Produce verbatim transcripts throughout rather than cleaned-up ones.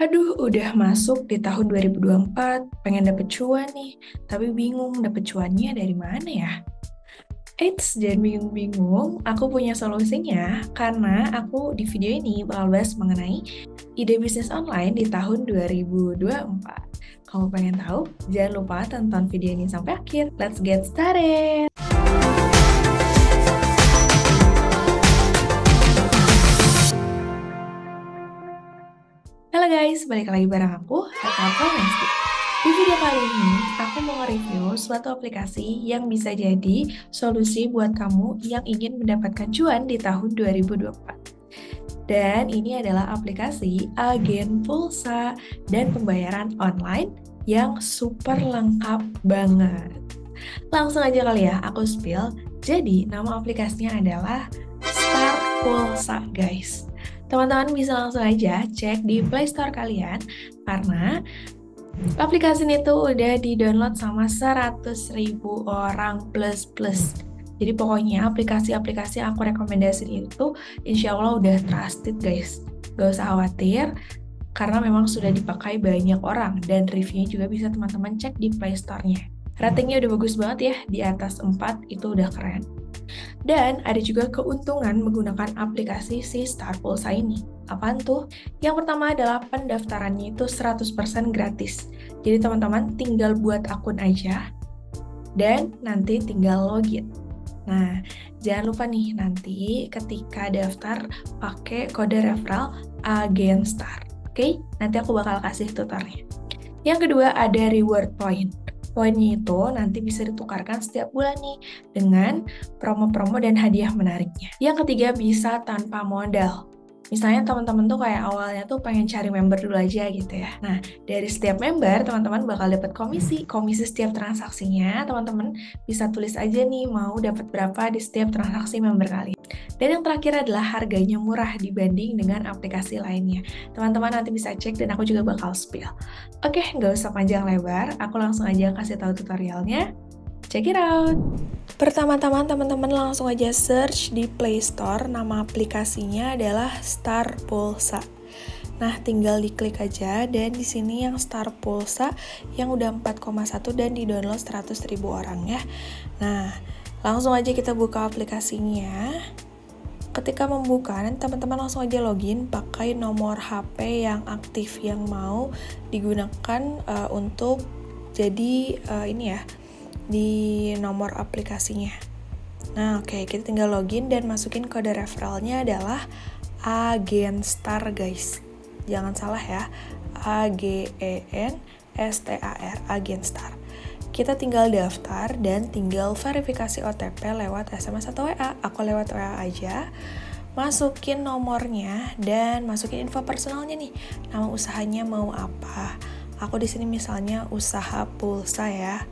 Aduh, udah masuk di tahun dua ribu dua puluh empat, pengen dapet cuan nih, tapi bingung dapet cuannya dari mana ya? Eits, jangan bingung-bingung, aku punya solusinya karena aku di video ini bakal bahas mengenai ide bisnis online di tahun dua ribu dua puluh empat. Kamu pengen tahu? Jangan lupa tonton video ini sampai akhir. Let's get started! Halo guys, balik lagi bareng aku, Hata Nesti. Di video kali ini, aku mau nge-review suatu aplikasi yang bisa jadi solusi buat kamu yang ingin mendapatkan cuan di tahun dua ribu dua puluh empat. Dan ini adalah aplikasi agen pulsa dan pembayaran online yang super lengkap banget. Langsung aja kali ya, aku spill. Jadi, nama aplikasinya adalah Star Pulsa, guys. Teman-teman bisa langsung aja cek di Play Store kalian, karena aplikasi ini tuh udah di-download sama seratus ribu orang plus-plus. Jadi pokoknya aplikasi-aplikasi yang aku rekomendasiin itu insya Allah udah trusted, guys. Gak usah khawatir, karena memang sudah dipakai banyak orang, dan reviewnya juga bisa teman-teman cek di Play Store-nya. Ratingnya udah bagus banget ya, di atas empat, itu udah keren. Dan ada juga keuntungan menggunakan aplikasi si Star Pulsa ini. Apaan tuh? Yang pertama adalah pendaftarannya itu seratus persen gratis. Jadi teman-teman tinggal buat akun aja, dan nanti tinggal login. Nah, jangan lupa nih nanti ketika daftar pakai kode referral Agen Star. Oke, nanti aku bakal kasih tutornya. Yang kedua ada reward point. Poinnya itu nanti bisa ditukarkan setiap bulan nih dengan promo-promo dan hadiah menariknya. Yang ketiga bisa tanpa modal. Misalnya teman-teman tuh kayak awalnya tuh pengen cari member dulu aja gitu ya. Nah, dari setiap member teman-teman bakal dapat komisi. Komisi setiap transaksinya teman-teman bisa tulis aja nih mau dapat berapa di setiap transaksi member kalian. Dan yang terakhir adalah harganya murah dibanding dengan aplikasi lainnya. Teman-teman nanti bisa cek dan aku juga bakal spill. Oke, nggak usah panjang lebar, aku langsung aja kasih tahu tutorialnya. Check it out! Pertama-tama teman-teman langsung aja search di Play Store, nama aplikasinya adalah Star Pulsa. Nah, tinggal diklik aja, dan di sini yang Star Pulsa yang udah empat koma satu dan di-download seratus ribu orang ya. Nah, langsung aja kita buka aplikasinya. Ketika membuka, nanti teman-teman langsung aja login pakai nomor H P yang aktif yang mau digunakan uh, untuk jadi uh, ini ya, di nomor aplikasinya. Nah, oke, okay, kita tinggal login dan masukin kode referralnya adalah Agen Star, guys. Jangan salah ya, A G E N S T A R, Agen Star. Kita tinggal daftar dan tinggal verifikasi O T P lewat S M S atau W A. Aku lewat W A aja. Masukin nomornya dan masukin info personalnya nih. Nama usahanya mau apa? Aku di sini misalnya usaha pulsa ya.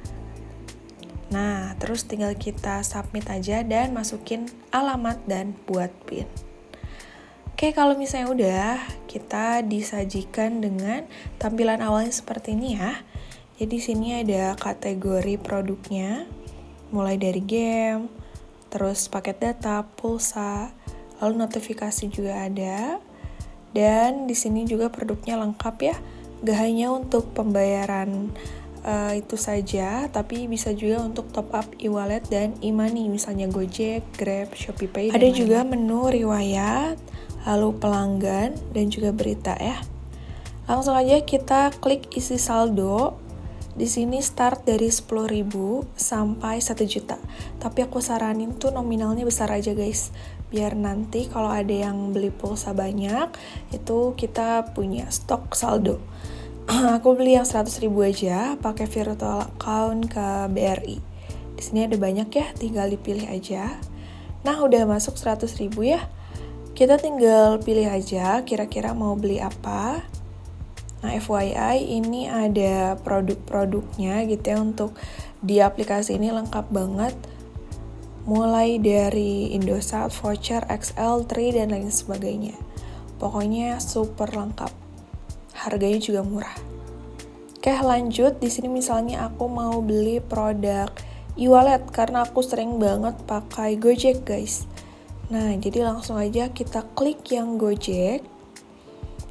Nah, terus tinggal kita submit aja dan masukin alamat dan buat PIN. Oke, kalau misalnya udah, kita disajikan dengan tampilan awalnya seperti ini ya. Jadi sini ada kategori produknya, mulai dari game, terus paket data, pulsa, lalu notifikasi juga ada. Dan di sini juga produknya lengkap ya. Gak hanya untuk pembayaran uh, itu saja, tapi bisa juga untuk top up e-wallet dan e-money, misalnya Gojek, Grab, ShopeePay. Ada juga menu riwayat, lalu pelanggan, dan juga berita ya. Langsung aja kita klik isi saldo. Di sini start dari sepuluh ribu sampai satu juta. Tapi aku saranin tuh nominalnya besar aja, guys. Biar nanti kalau ada yang beli pulsa banyak, itu kita punya stok saldo. Aku beli yang seratus ribu aja, pakai virtual account ke B R I. Di sini ada banyak ya, tinggal dipilih aja. Nah, udah masuk seratus ribu ya. Kita tinggal pilih aja kira-kira mau beli apa. Nah, F Y I ini ada produk-produknya gitu ya, untuk di aplikasi ini lengkap banget. Mulai dari Indosat, voucher, X L, Tri, dan lain sebagainya. Pokoknya super lengkap. Harganya juga murah. Oke, lanjut. Di sini misalnya aku mau beli produk e-wallet karena aku sering banget pakai Gojek, guys. Nah, jadi langsung aja kita klik yang Gojek.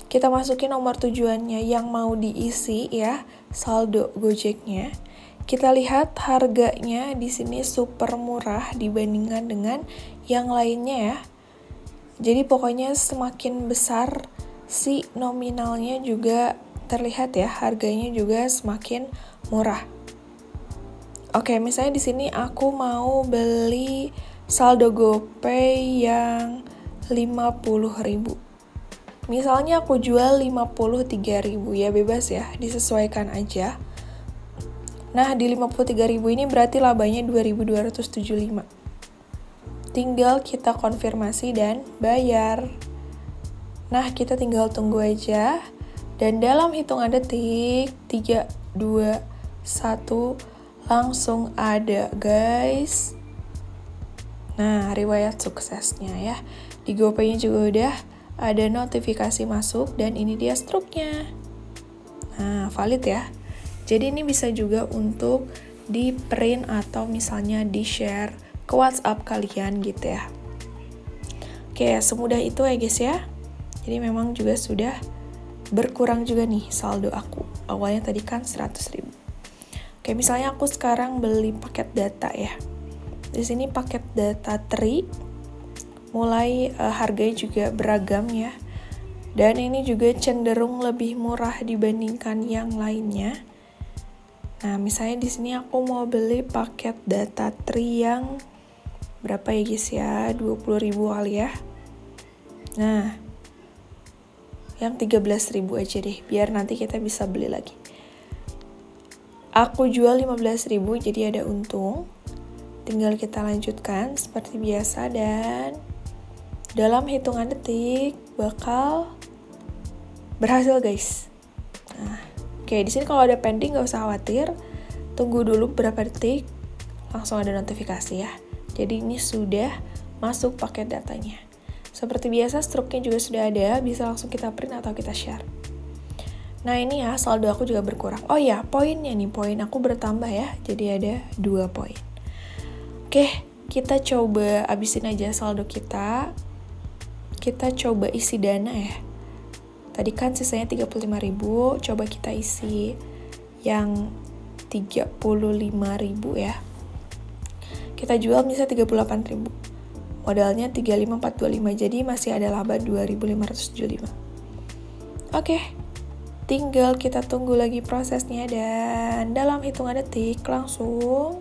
Kita masukin nomor tujuannya yang mau diisi ya, saldo Gojeknya. Kita lihat harganya di sini super murah dibandingkan dengan yang lainnya ya. Jadi pokoknya semakin besar si nominalnya juga terlihat ya, harganya juga semakin murah. Oke, misalnya di sini aku mau beli saldo GoPay yang lima puluh ribu. Misalnya aku jual lima puluh tiga ribu, ya bebas ya, disesuaikan aja. Nah, di lima puluh tiga ribu ini berarti labanya dua ribu dua ratus tujuh puluh lima. Tinggal kita konfirmasi dan bayar. Nah, kita tinggal tunggu aja. Dan dalam hitungan detik, tiga, dua, satu, langsung ada guys. Nah, riwayat suksesnya ya. Di GoPay-nya juga udah ada notifikasi masuk dan ini dia struknya. Nah, valid ya. Jadi ini bisa juga untuk di print atau misalnya di share ke WhatsApp kalian gitu ya. Oke, semudah itu ya guys ya. Jadi memang juga sudah berkurang juga nih saldo aku. Awalnya tadi kan seratus ribu. Oke, misalnya aku sekarang beli paket data ya. Di sini paket data Tri mulai uh, harganya juga beragam ya. Dan ini juga cenderung lebih murah dibandingkan yang lainnya. Nah, misalnya di sini aku mau beli paket data Tri yang berapa ya guys ya? dua puluh ribu kali ya. Nah, yang tiga belas ribu aja deh, biar nanti kita bisa beli lagi. Aku jual lima belas ribu, jadi ada untung. Tinggal kita lanjutkan seperti biasa dan dalam hitungan detik bakal berhasil guys. Nah, oke, di sini kalau ada pending nggak usah khawatir. Tunggu dulu beberapa detik, langsung ada notifikasi ya. Jadi ini sudah masuk paket datanya. Seperti biasa, struknya juga sudah ada, bisa langsung kita print atau kita share. Nah ini ya, saldo aku juga berkurang. Oh ya, poinnya nih, poin aku bertambah ya, jadi ada dua poin. Oke, kita coba abisin aja saldo kita. Kita coba isi dana ya. Tadi kan sisanya tiga puluh lima ribu, coba kita isi yang tiga puluh lima ribu ya. Kita jual misalnya tiga puluh delapan ribu. Modalnya tiga puluh lima ribu empat ratus dua puluh lima, jadi masih ada laba dua ribu lima ratus tujuh puluh lima. Oke, tinggal kita tunggu lagi prosesnya dan dalam hitungan detik langsung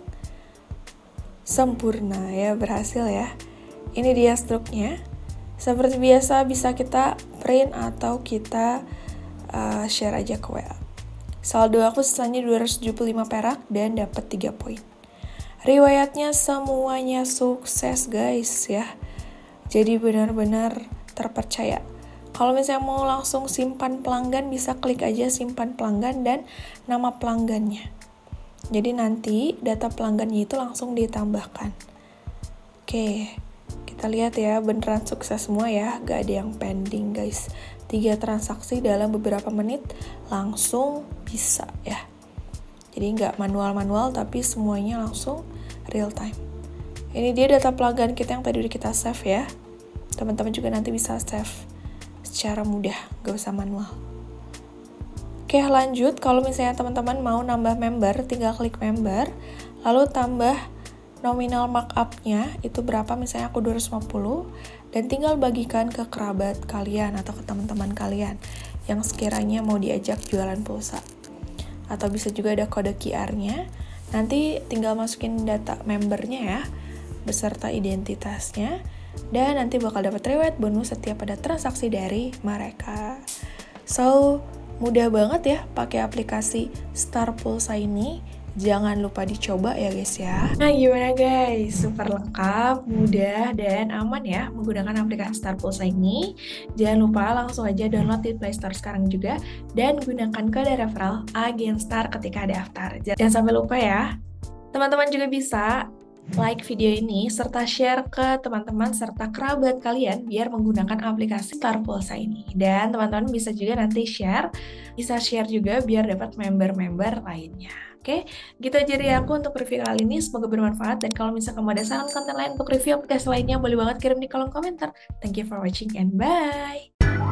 sempurna ya, berhasil ya. Ini dia struknya. Seperti biasa bisa kita print atau kita uh, share aja ke W A. Saldo aku sisanya dua ratus tujuh puluh lima perak dan dapat tiga poin. Riwayatnya semuanya sukses guys ya. Jadi benar-benar terpercaya. Kalau misalnya mau langsung simpan pelanggan, bisa klik aja simpan pelanggan dan nama pelanggannya. Jadi nanti data pelanggannya itu langsung ditambahkan. Oke, kita lihat ya, beneran sukses semua ya, gak ada yang pending guys. Tiga transaksi dalam beberapa menit langsung bisa ya. Jadi nggak manual-manual, tapi semuanya langsung real time. Ini dia data pelanggan kita yang tadi udah kita save ya. Teman-teman juga nanti bisa save secara mudah, nggak usah manual. Oke, lanjut. Kalau misalnya teman-teman mau nambah member, tinggal klik member, lalu tambah nominal markup-nya, itu berapa, misalnya aku dua ratus lima puluh, dan tinggal bagikan ke kerabat kalian atau ke teman-teman kalian yang sekiranya mau diajak jualan pulsa. Atau bisa juga ada kode Q R-nya, nanti tinggal masukin data membernya ya, beserta identitasnya, dan nanti bakal dapat reward bonus setiap ada transaksi dari mereka. So, mudah banget ya pakai aplikasi Star Pulsa ini. Jangan lupa dicoba ya guys ya. Nah gimana guys? Super lengkap, mudah, dan aman ya menggunakan aplikasi Star Pulsa ini. Jangan lupa langsung aja download di Play Store sekarang juga. Dan gunakan kode referral Agenstar ketika daftar. Jangan sampai lupa ya. Teman-teman juga bisa like video ini serta share ke teman-teman serta kerabat kalian biar menggunakan aplikasi Star Pulsa ini. Dan teman-teman bisa juga nanti share, bisa share juga biar dapat member-member lainnya. Oke, gitu aja dari aku untuk review kali ini. Semoga bermanfaat, dan kalau misalkan kamu ada saran konten lain untuk review aplikasi lainnya, boleh banget kirim di kolom komentar. Thank you for watching and bye!